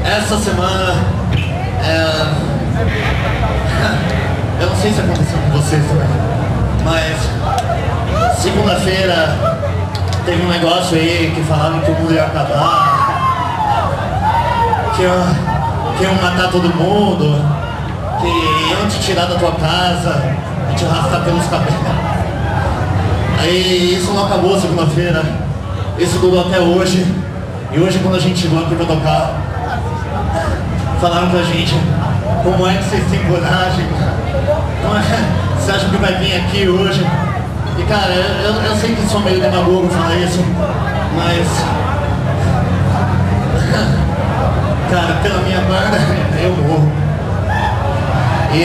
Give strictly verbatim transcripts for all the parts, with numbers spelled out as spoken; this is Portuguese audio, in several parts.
Essa semana, é... eu não sei se aconteceu com vocês também, mas segunda-feira teve um negócio aí que falavam que o mundo ia acabar, que iam, que iam matar todo mundo, que iam te tirar da tua casa e te arrastar pelos cabelos. Aí isso não acabou segunda-feira, isso durou até hoje. E hoje, quando a gente chegou aqui pra tocar, falaram pra gente: como é que vocês têm coragem? Como é que você acha que vai vir aqui hoje? E cara, eu, eu sei que sou meio demagogo falar isso, mas cara, pela minha banda eu morro. E,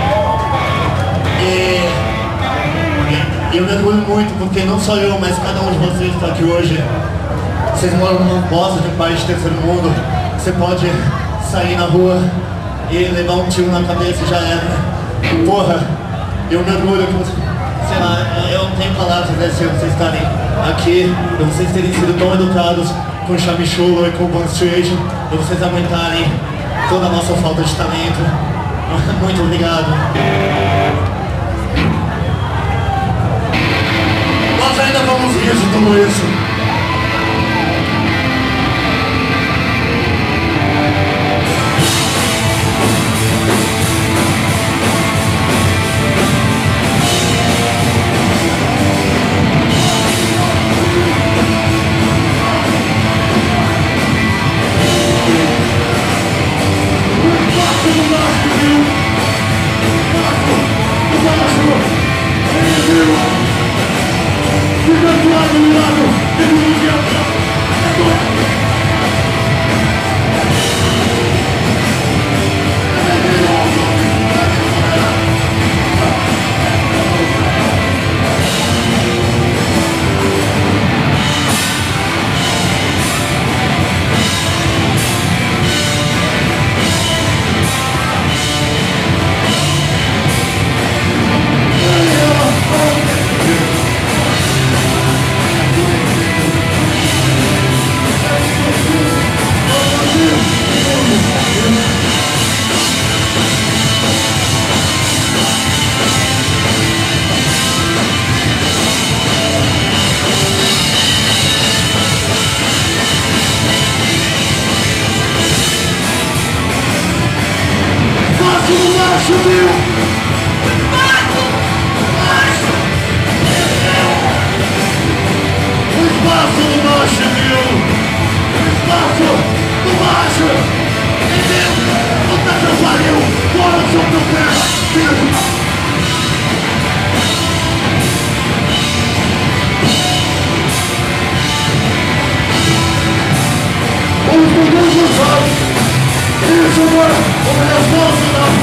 e, e eu me orgulho muito, porque não só eu, mas cada um de vocês que está aqui hoje. Vocês moram numa bosta de um país de terceiro mundo. Você pode sair na rua e levar um tiro na cabeça e já era. Porra, eu me orgulho que você, sei lá, eu não tenho palavras pra agradecer vocês estarem aqui, de vocês terem sido tão educados com o Chamichulo e com o Band Situation, de vocês aguentarem toda a nossa falta de talento. Muito obrigado. Nós ainda vamos rir de tudo isso. Isso, mano, o responsa